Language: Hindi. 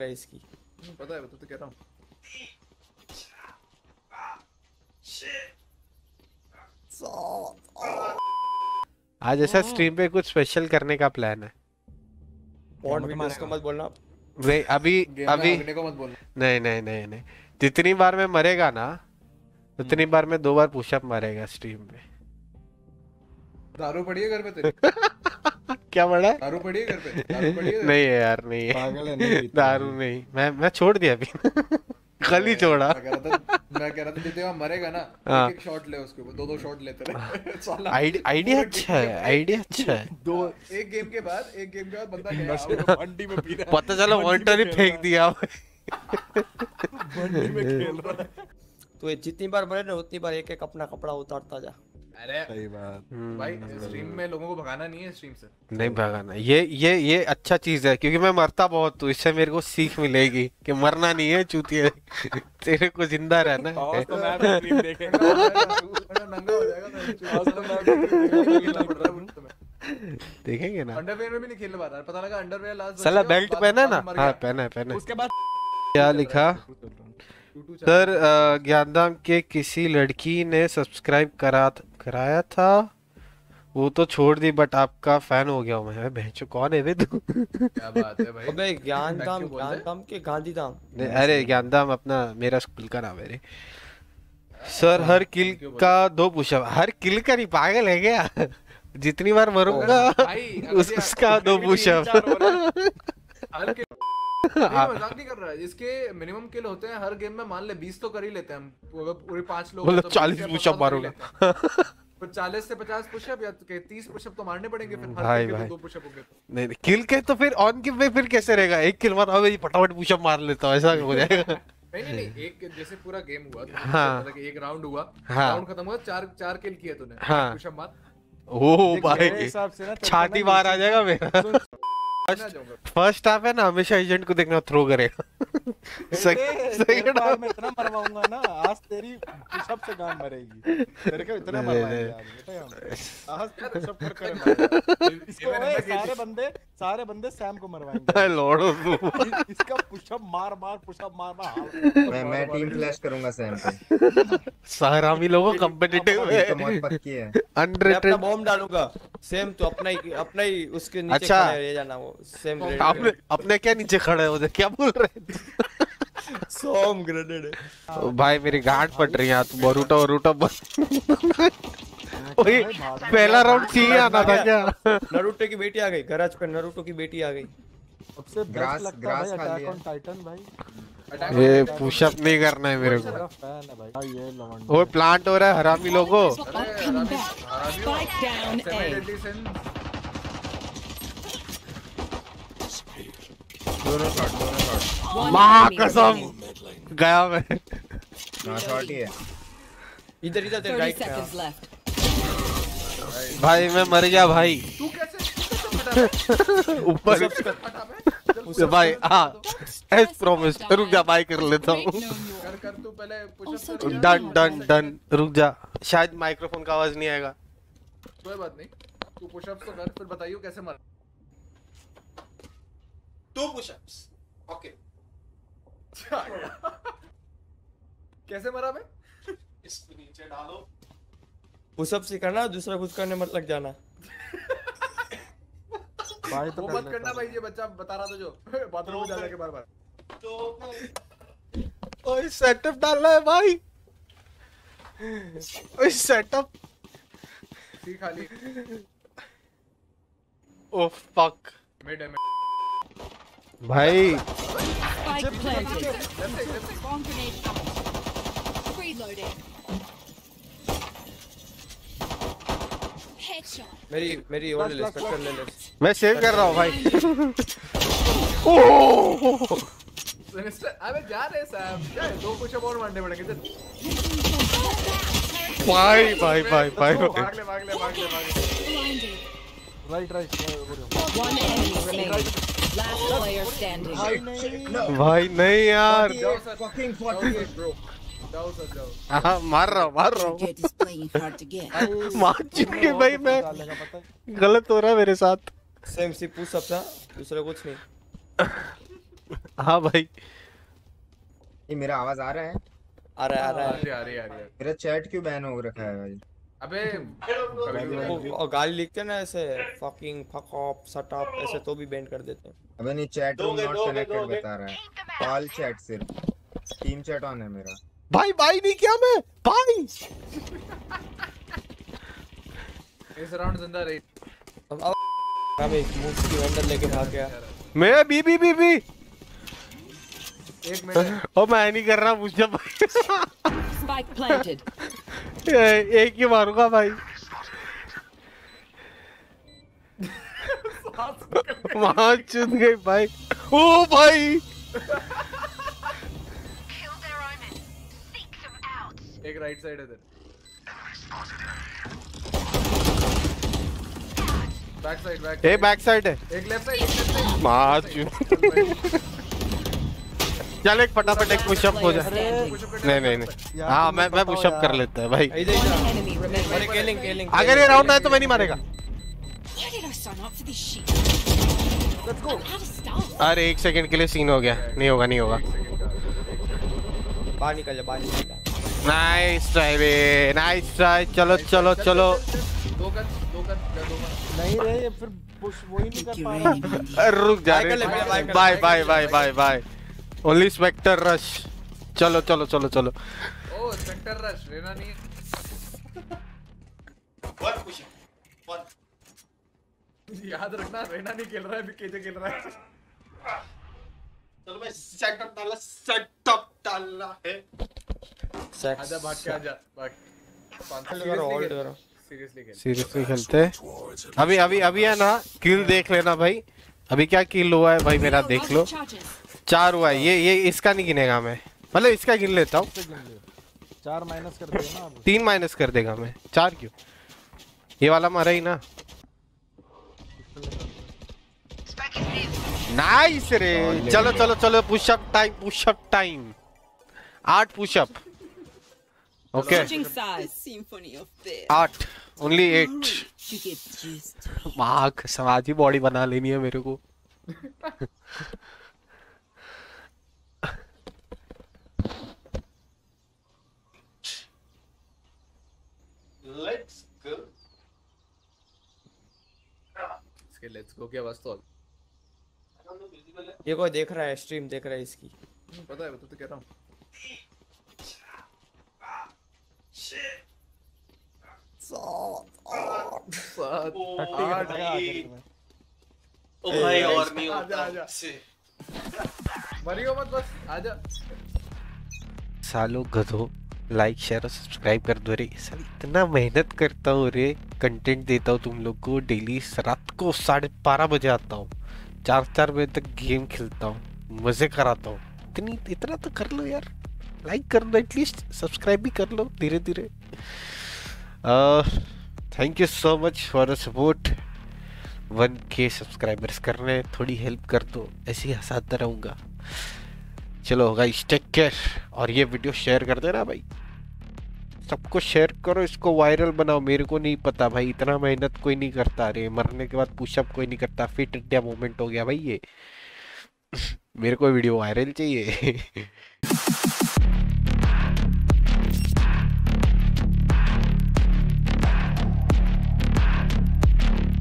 इसकी पता है तो कह रहा हूँ। आज ऐसा स्ट्रीम पे कुछ स्पेशल करने का प्लान है। पॉन्ड वीडियोस को मत बोलना। नहीं अभी अभी को मत बोलना। नहीं जितनी बार मैं मरेगा ना उतनी बार मैं 2 बार पुशअप मारेगा स्ट्रीम पे। दारू पड़ी है घर पे तेरे? क्या बड़ा है? दारू पड़ी है घर पे? दारू पड़ी है? नहीं है यार, नहीं है। पागल है, नहीं दारू नहीं, मैं छोड़ दिया अभी। कल ही छोड़ा। मैं कह रहा था जितने बार मरेगा ना एक शॉट ले उसके ऊपर, 2 शॉट लेते रहे। आइडिया अच्छा है, आइडिया अच्छा है। एक गेम के बाद बंदा गया बंडी में पी रहा है। पता चला मॉनिटर ही फेंक दिया। बंडी में खेल रहा है। तो जितनी बार मरे ना उतनी बार एक अपना कपड़ा उतारता जा। अरे सही बात भाई, स्ट्रीम में लोगों को भगाना नहीं है स्ट्रीम से। नहीं भगाना, ये अच्छा चीज है क्योंकि मैं मरता बहुत हूँ। इससे मेरे को सीख मिलेगी कि मरना नहीं है चूतिया, तेरे को जिंदा रहना है। तो मैं भी स्ट्रीम देखेगा, नंगा हो जाएगा तो मैं देखेंगे ना। अंडरवेयर में भी नहीं खेलने पा रहा, पता लगा अंडरवेयर लास्ट साला बेल्ट पहना ना। हाँ पहना है। उसके बाद क्या लिखा सर? ज्ञानदाम के किसी लड़की ने सब्सक्राइब कराया था, वो तो छोड़ दी, बट आपका फैन हो गया हूँ मैं। बहनचो कौन है वे तू? क्या बात है भाई? अबे ज्ञानदाम के गांधीधाम। अरे ज्ञानदाम अपना मेरा स्कूल का नाम है रे। सर हर किल का 2 पुशअप। हर किल का नहीं, पागल है क्या? जितनी बार मरूंगा उसका 2 पुशअप। मजाक नहीं कर रहा है। जिसके मिनिमम किल होते हैं हर गेम में, मान ले 20 तो कर ही लेते हैं हम। पूरे 5 लोग मतलब 40 पुशअप मारूंगा। 40 से 50 पुशअप या 30 पुशअप तो मारने पड़ेंगे फिर। भाई हर 2 पुशअप हो गए तो नहीं किल के तो फिर ऑन किल में फिर कैसे रहेगा? 1 किल मारा भाई फटाफट पुशअप मार लेता हूं, ऐसा हो जाएगा। नहीं एक जैसे पूरा गेम हुआ तो हाँ। मतलब कि एक राउंड हुआ, हाँ। राउंड खत्म हुआ, 4 किल किए तूने, हाँ। पुशअप मार। ओ भाई छाती बाहर आ जाएगा मेरा। फर्स्ट हाफ है ना, हमेशा एजेंट को देखना थ्रो करेगा। सेकंड हाफ में इतना मरवाऊंगा ना, आज तेरी पुशअप से गांड मरेगी। तेरे को इतना मरवाएंगे आज बेटा हम। आज तू पुशअप कर इसको सारे बंदे सैम को मरवाएंगे। लॉर्ड इसका पुशअप मार। मैं टीम फ्लैश करूंगा सैम पे। सहरामी लोगों कॉम्पिटिटिव है, तो मौत पक्की है। अनरेटेड। मैं अपना बॉम्ब डालूंगा। सेम तो अपना ही उसके नीचे अच्छा। खड़ा रह जाना। वो सेम अपने क्या नीचे खड़े हो? क्या बोल रहे हैं? सोम ग्रेनेड है भाई मेरी गांड फट रही है। तू बरूटा ओए पहला राउंड चाहिए आना था क्या? नारुतो की बेटी आ गई गराज पे। नारुतो की बेटी आ गई। सबसे बेस्ट लगता है भाई अटैक ऑन टाइटन भाई। ये पुशअप नहीं करना है मेरे को। फैन है भाई ये लवंड। ओए प्लांट हो रहा है हरामी लोगों। दोनों शॉट। मां कसम गया मैं। हां शॉट ही है। इधर तेरे राइट भाई मैं मर गया भाई। तू कैसे ऊपर भाई। हाँ एज प्रॉमिस। रुक जा बाय कर लेता हूँ। कर तू पहले पुशअप। डन रुक जा, शायद माइक्रोफोन का आवाज नहीं आएगा। कोई बात नहीं, तू पुशअप तो कर, फिर बताइयो कैसे मर। 2 पुशअप्स ओके। कैसे मरा मैं? इसको नीचे डालो। पुशअप से करना, दूसरा कुछ करने मत लग जाना। भाई तो वो मत करना भाई, ये बच्चा बता रहा था जो बाथरूम में जाने के बार-बार। तो ओए सेटअप डालना है भाई। ओए सेटअप सी खाली। ओह फक मिड है भाई। मेरी और ले ले, स्पेक्टर ले ले। मैं सेव कर रहा हूँ भाई। अबे जा रे सैम, क्या है 2 पुशअप और मारने पड़ेंगे। भाई भाग ले। Right One enemy remaining. Last player standing. भाई नहीं यार। Fucking 40 bro. हाँ मार रहा हूँ। Get is playing hard to get. मार चुके भाई मैं। गलत हो रहा है मेरे साथ। सेम सी पुशअप था, दूसरा कुछ नहीं। हाँ भाई ये मेरा आवाज आ रहा है? आ रहा है, आ रहा है। आ रही है। मेरा चैट क्यों बैन हो रखा है भाई? अबे वो गाली लिखते हैं ना ऐसे, fucking, fuck off, shut up, ऐसे तो भी बैन कर देते हैं। अबे नहीं, चैट रूम नॉट कनेक्टेड बता रहा है। कॉल चैट सिर्फ, टीम चैट ऑन है मेरा। भाई भाई नहीं किया मैं भाई। इस राउंड जिंदा रही। अब हम एक मूव की वेंडर लेके भाग गया। मैं बी एक मिनट। ओ मैं नहीं कर रहा पुशअप। Spike planted. एक ही मारूंगा भाई। वहां चुन गई भाई। ओ भाई एक राइट साइड है इधर। बैक साइड है। एक लेफ्ट साइड। मां चुन। चल एक फटाफट एक पुशअप हो जाए। नहीं हाँ मैं पुशअप कर लेता है भाई। One enemy remaining. केलिंग अगर ये राउंड आए तो मैं नहीं मारेगा। Why did I sign up for this shit? Let's go. How to start? अरे एक सेकंड के लिए सीन हो गया। नहीं होगा बाहर निकल जा, बाहर निकल जा। नाइस ट्राई बे, नाइस ट्राई। चलो दो गन। नहीं रे, ये फिर पुश वो ही नहीं कर पा रहा। रुक जा रे। Buy only spectre rush. चलो ओ स्पेक्टर रश रेना नहीं। याद रखना रेना नहीं खेल रहा है, अभी केजे खेल रहा है। चलो मैं सेटअप डालना है। आजा भाग के आजा भाग। होल्ड करो। सीरियसली खेलते। अभी है ना, किल देख लेना भाई। अभी क्या किल हुआ है भाई मेरा देख लो। 4 हुआ है। ये इसका नहीं गिनेगा मैं, मतलब इसका गिन लेता हूँ। 4 माइनस कर देगा ना। 3 माइनस कर देगा मैं। 4 क्यों? ये वाला मारा ही ना। नाइस रे। चलो pushup time. 8 pushup. Okay Switching sides. Symphony of Fear. 8 only 8। You get juiced. माँ समाजी बॉडी बना लेनी है मेरे को। लेट्स गो की आवाज तो ये कोई देख रहा है, स्ट्रीम देख रहा है इसकी। पता है, तो कह रहा हूँ। ओ भाई और नहीं होता। मरियो मत बस, आजा। सालों गधो, लाइक शेयर और सब्सक्राइब कर दो रे। सर इतना मेहनत करता हूँ रे, कंटेंट देता हूँ तुम लोग को डेली। रात को 12:30 बजे आता हूँ, 4 बजे तक गेम खेलता हूँ, मजे कराता हूँ। इतना तो कर लो यार। लाइक कर लो एटलीस्ट, सब्सक्राइब भी कर लो धीरे धीरे। Thank you so much for the support. 1K subscribers करने थोड़ी हेल्प कर दो, ऐसे ही हंसाता रहूँगा। चलो गाइस टेक केयर, और ये वीडियो शेयर कर देना भाई, सबको शेयर करो, इसको वायरल बनाओ। मेरे को नहीं पता भाई, इतना मेहनत कोई नहीं करता रे। मरने के बाद पुशअप कोई नहीं करता। फिट इंडिया मूवमेंट हो गया भाई ये। मेरे को वीडियो वायरल चाहिए।